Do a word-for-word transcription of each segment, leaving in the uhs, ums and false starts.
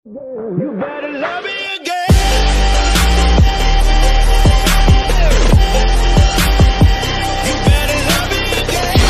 You better love me again. You better love me again.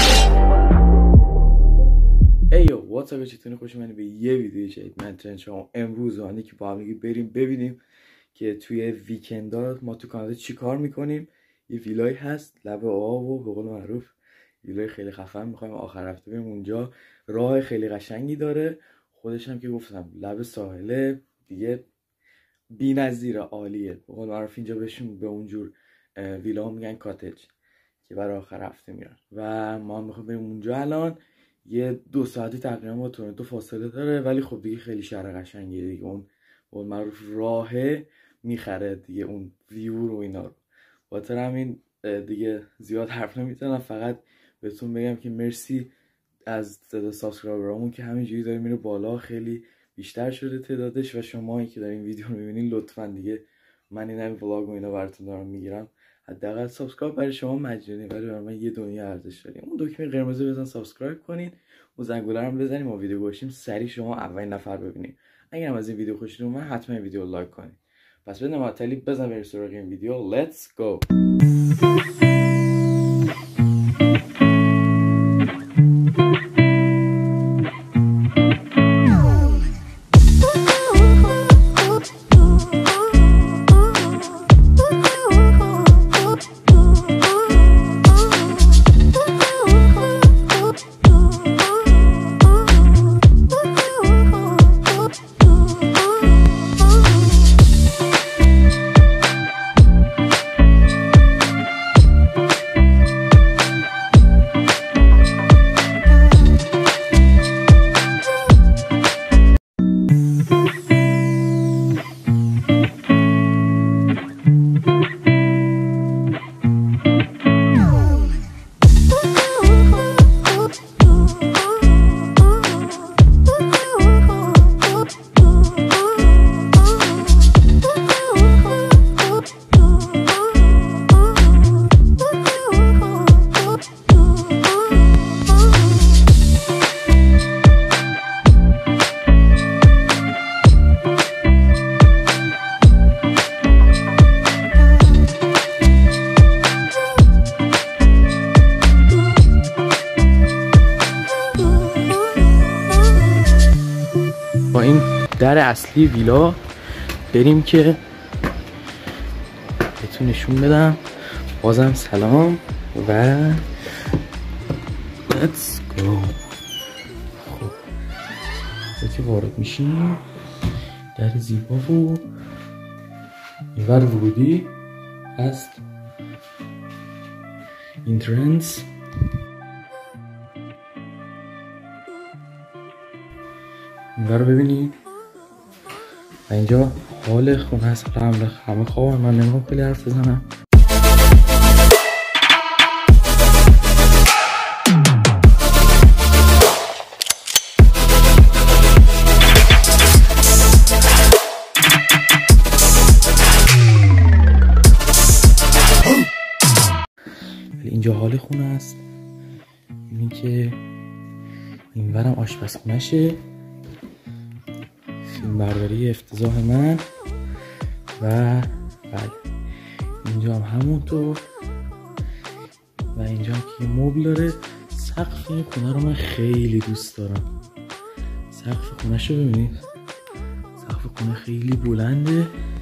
ایو واتساپ چطوری؟ خوش اومدید به یه ویدیو جدید. من ترند شما امروز و که با هم دیگه بریم ببینیم که توی ویکندا ما تو کانادا چی کار میکنیم. یه ویلای هست لب آب و به قول معروف ویلای خیلی خفن، میخوایم آخر هفته بریم اونجا. راه خیلی قشنگی داره، خودش هم که گفتم لب ساحله دیگه بی‌نظیر عالیه. به قول معروف اینجا بهشون به اونجور ویلا میگن کاتج که برای آخر هفته میرن و ما هم میخوایم بریم اونجا. الان یه دو ساعتی تقریبا با تورنتو فاصله داره، ولی خب دیگه خیلی شهر قشنگیه دیگه. اون به قول معروف راهه میخره دیگه اون ویو رو اینا رو. خاطر همین دیگه زیاد حرف نمیزنم، فقط بهتون بگم که مرسی از تعداد سابسکرایبرامون که همینجوری داره میره بالا، خیلی بیشتر شده تعدادش و شمایی که دارین ویدیو رو میبینین لطفاً دیگه من این همین ولاگ و اینا براتون دارم میگیرم. حداقل سابسکرایب برای شما مجانی ولی برای من یه دنیا ارزش داره. اون دکمه قرمز بزن سابسکرایب کنین، اون زنگوله رو بزنیم ما ویدیو گوشیم سری شما اولین نفر ببینید. اگر هم از این ویدیو خوشتون اومد حتما این ویدیو رو لایک کنین. پس بدون معطلی بزن بریم سراغ این ویدیو. لیتس گو. با این در اصلی ویلا بریم که بهتون نشون بدم. بازم سلام و let's go. خب که وارد میشیم در زیبا و اینور ورودی هست، اینترنس. اینجا رو ببینید و اینجا حال خونه هست. همه خوابم، من نمیخوام خیلی حرف بزنم. اینجا حال خونه است. اینی که اینورم آشپزخونه‌شه، فیلم برداری افتضاح من و بله اینجا هم همونطور و اینجا هم که مبل داره. سقف این خونه رو من خیلی دوست دارم. سقف خونه شو ببینید، سقف خونه خیلی بلنده.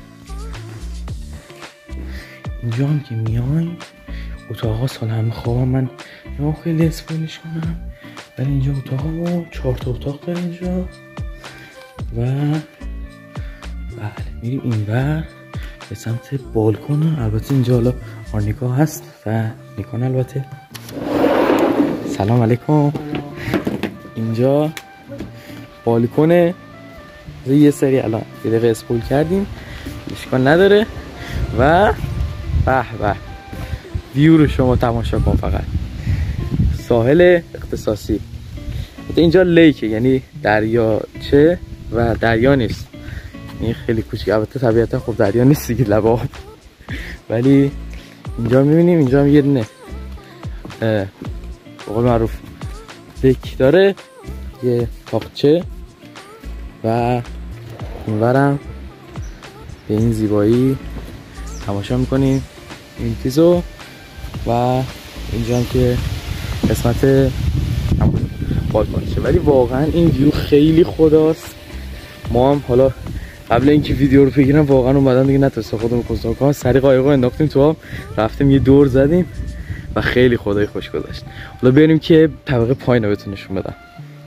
اینجا هم که میایم اتاقا سال همه خوابم، من نمام خیلی اسپویلش کنم ولی اینجا اتاقا چهار تا اتاق داره اینجا و بله میریم اینور به سمت بالکن. البته اینجا حالا آرنیکا هست و نیکان. البته سلام علیکم. اینجا بالکن یه سری الان یه دقیقه اسپول کردیم، اشکال نداره و به به ویو رو شما تماشا کن. فقط ساحل اختصاصی. اینجا لیکه، یعنی دریاچه و دریا نیست. این خیلی کوچیک، البته طبیعتا خب دریا نیست دیگه، لب آب. ولی اینجا میبینیم اینجا هم یه دونه به قول معروف دک داره، یه تاقچه و اینورم به این زیبایی تماشا میکنیم این چیزو و اینجا هم که قسمت بالکنشه. ولی واقعا این ویو خیلی خداست. ما هم حالا قبل اینکه ویدیو رو بگیرم واقعا اومدم دیگه نتونستم خودمو کنترل کنم، سری قایقو انداختیم تو آب رفتیم یه دور زدیم و خیلی خدای خوش گذشت. حالا بریم که طبقه پایین رو بهتون نشون بدم.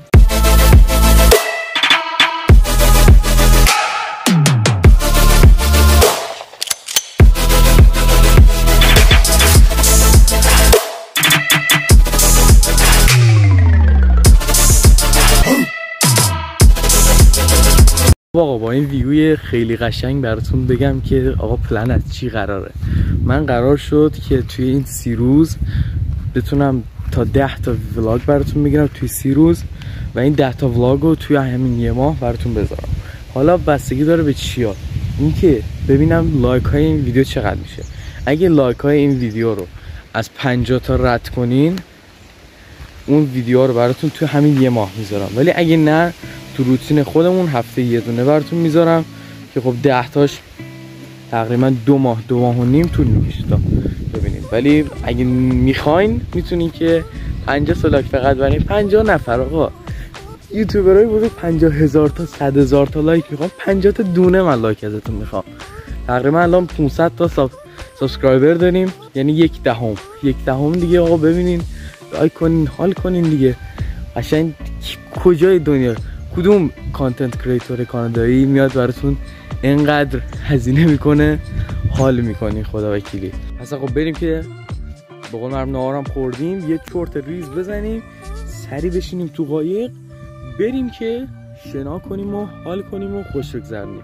آقا با این ویوی خیلی قشنگ براتون بگم که آقا پلن از چی قراره. من قرار شد که توی این سی روز بتونم تا ده تا ولاگ براتون بگیرم توی سی روز و این ده تا ولاگ رو توی همین یه ماه براتون بذارم. حالا بستگی داره به چیا، این که ببینم لایک های این ویدیو چقدر میشه. اگه لایک های این ویدیو رو از پنجاه تا رد کنین اون ویدیو رو براتون توی همین یه ماه میذارم، ولی اگه نه تو روتین خودمون هفته یه دونه براتون میذارم که خب ده تاش تقریبا دو ماه دو ماه و نیم طول میکشه تا ببینید. ولی اگه میخواین میتونین که پنجاه تا لایک فقط برین پنجاه نفر آقا یوتیوبرای بزرگ پنجاه هزار تا صد هزار تا لایک میخوام، پنجاه تا دونه من لایک ازتون میخوام. تقریبا الان پانصد تا ساب سابسکرایبر داریم، یعنی یک دهم یک دهم دیگه آقا ببینین لایک کنین حال کنین دیگه. قشنگ کجای دنیا کدوم کانتنت کریتور کانادایی میاد براتون اینقدر هزینه میکنه حال میکنین خدا وکیلی. پس آقا بریم که به قول معروف نهارم خوردیم یه چرت ریز بزنیم سری بشینیم تو قایق بریم که شنا کنیم و حال کنیم و خوش بگذرونیم.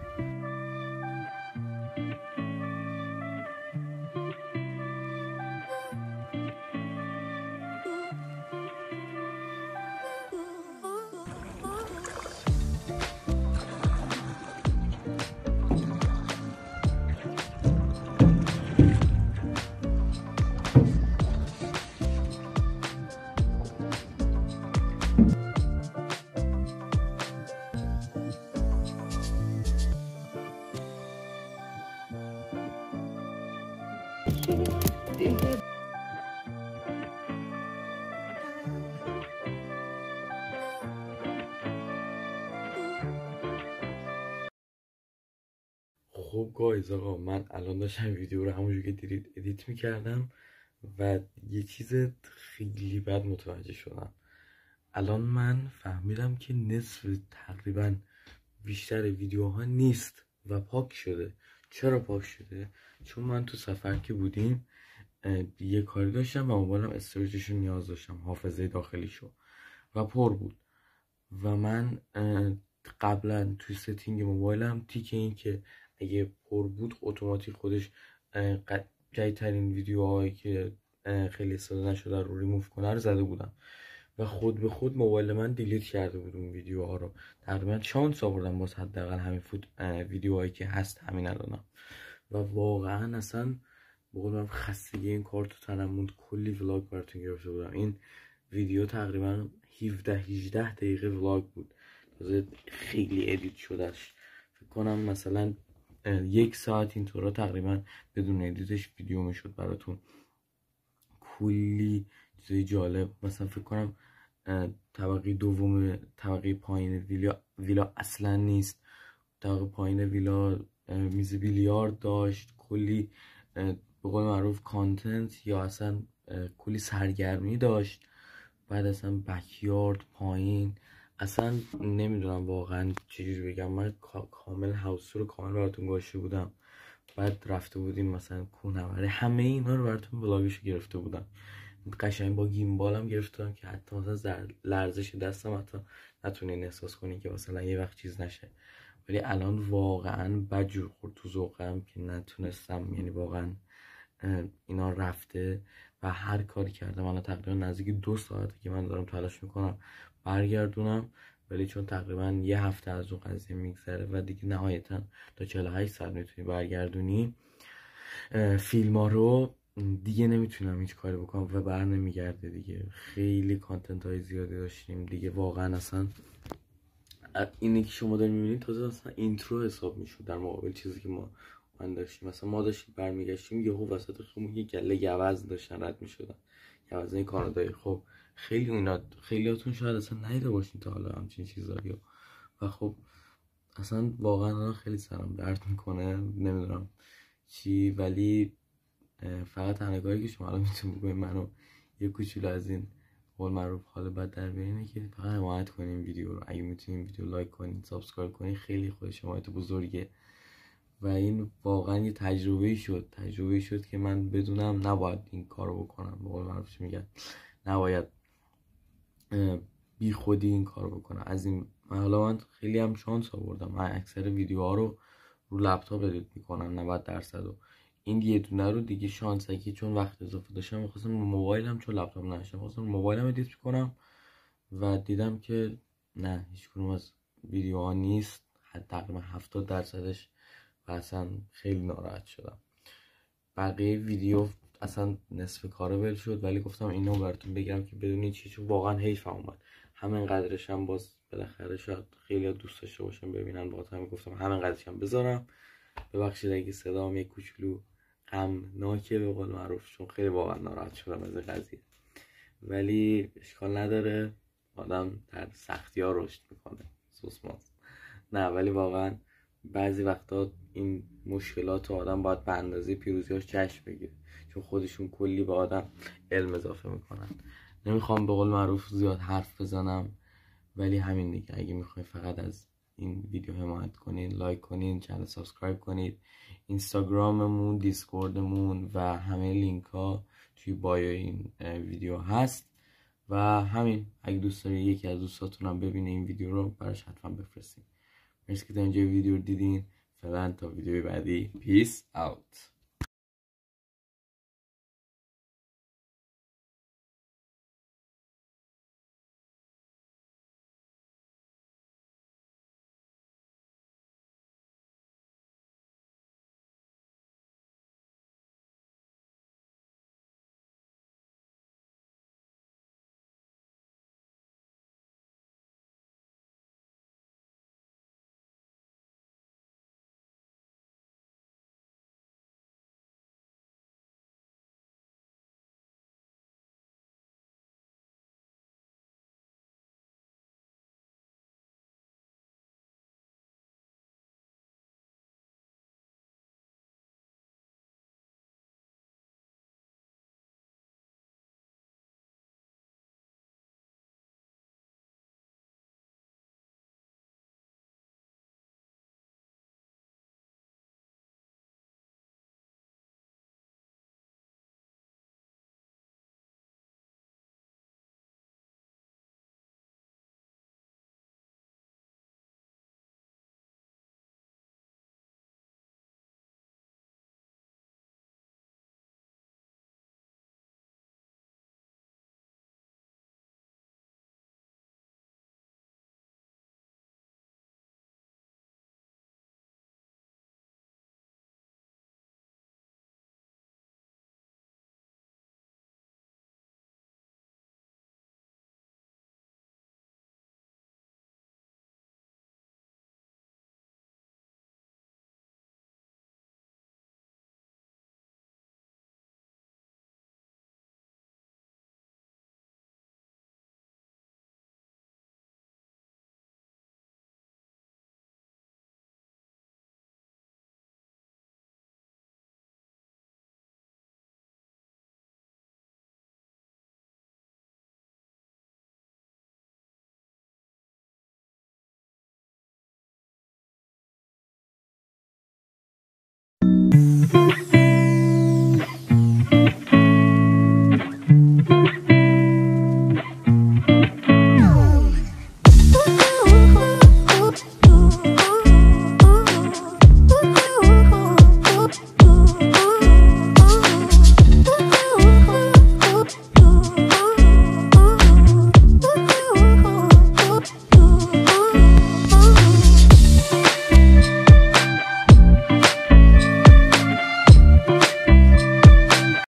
خب گایز آقا من الان داشتم ویدیو رو همونجور که دیدید ادیت میکردم و یه چیز خیلی بد متوجه شدم. الان من فهمیدم که نصف تقریبا بیشتر ویدیوها نیست و پاک شده. چرا پاک شده؟ چون من تو سفر که بودیم یه کاری داشتم و موبایلم استوریجش رو نیاز داشتم، حافظه داخلیشو، و پر بود و من قبلا توی ستینگ موبایلم تیک این که اگه پر بود اتوماتیک خودش جدیدترین ویدیوهایی که خیلی استفاده نشده رو ریموو کنه رو زده بودم و خود به خود موبایل من دیلیت کرده بود اون ویدیوها رو. تقریبا شانس آوردم باز حداقل همین فود ویدیوهایی که هست همین الانم و واقعا اصلا بقولم خستگی این کار تو تنم موند. کلی ولاگ براتون گرفته بودم. این ویدیو تقریبا هفده هجده دقیقه ولاگ بود، تازه خیلی ادیت شدهش. فکر کنم مثلا یک ساعت اینطورا تقریبا بدون ادیتش ویدیو میشد براتون. کلی چیزای جالب، مثلا فکر کنم طبقه دوم طبقه پایین ویلا ویلا اصلا نیست، طبقه پایین ویلا میز بیلیارد داشت، کلی به قول معروف کانتنت یا اصلا کلی سرگرمی داشت. بعد اصلا بکیارد پایین، اصلا نمیدونم واقعا چجوری بگم. من کامل هاوس رو کامل براتون گذاشته بودم. بعد رفته بودیم مثلا کوهنوردی، همه اینا رو براتون ولاگش گرفته بودم. قشنگ با گیمبالم گرفتم که حتی مثلا لرزش دستم حتی نتونین احساس کنین که مثلا یه وقت چیز نشه. ولی الان واقعا بدجور خورد تو ذوقم که نتونستم، یعنی واقعا اینا رفته و هر کاری کردم. الان تقریبا نزدیک دو ساعته که من دارم تلاش میکنم برگردونم، ولی چون تقریبا یه هفته از اون قضیه میگذره و دیگه نهایتا تا چهل و هشت ساعت میتونی برگردونی فیلم ها رو، دیگه نمیتونم هیچ کاری بکنم و بر نمیگرده دیگه. خیلی کانتنت های زیادی داشتیم دیگه، واقعا اصلا اینی که شما دارین میبینید تازه اصلا اینترو حساب میشد در مقابل چیزی که ما من داشتیم. مثلا ما داشتیم برمیگشتیم یهو وسط خیمون یه گله گوز داشتن رد میشدن، گوزنای کانادایی. خب خیلی اینا خیلیاتون شاید اصلا ندیده باشین تا حالا همچین چیزایی و خب اصلا واقعا خیلی سرم درد میکنه، نمیدونم چی، ولی فقط تنها کاری که شما الان میتونید بکنید منو یه کوچولو از این قول معروف حال بد در بیارین که فقط حمایت کنین ویدیو رو. اگه میتونین ویدیو لایک کنین، سابسکرایب کنین، خیلی خود حمایت بزرگه و این واقعا یه تجربه شد تجربه شد که من بدونم نباید این کارو بکنم. به قول معروف میگن نباید بی خودی این کارو بکنم. از این من حالا من خیلی هم شانس آوردم، من اکثر ویدیوها رو رو لپتاپ ادیت میکنم نود درصد و این یه دونه رو دیگه شانسه که چون وقت اضافه داشتم می‌خواستم موبایلم چون لپتاپ نداشتم می‌خواستم موبایلم ادیت میکنم و دیدم که نه هیچ کدوم از ویدیوها نیست، تقریبا هفتاد درصدش و اصلا خیلی ناراحت شدم. بقیه ویدیو اصلا نصف کارو ول شد، ولی گفتم اینو براتون بگم که بدونید چی، چون واقعا حیف اومد. همین قدرش هم باز بالاخره شاید خیلی دوست داشته باشم ببینن، باز هم گفتم همین قدرش هم بذارم. ببخشید اگه صدام یک کوچولو غمناکه به قول معروف، چون خیلی واقعا ناراحت شدم از قضیه، ولی اشکال نداره، آدم در سختی ها رشد میکنه سوسماس. نه ولی واقعا بعضی وقتا این مشکلات آدم باید به اندازه پیروزیاش جشن بگیره، چون خودشون کلی به آدم علم اضافه میکنن. نمیخوام به قول معروف زیاد حرف بزنم، ولی همین دیگه. اگه میخواین فقط از این ویدیو حمایت کنین، لایک کنین، چنل سابسکرایب کنید. اینستاگراممون، دیسکوردمون و همه لینک ها توی بایو این ویدیو هست و همین. اگه دوست دارید یکی از دوستاتونم ببینه این ویدیو رو، براش حتما بفرستین. مرسی که تا اینجا ویدیو رو دیدین. فعلا تا ویدیو بعدی، پیس اوت.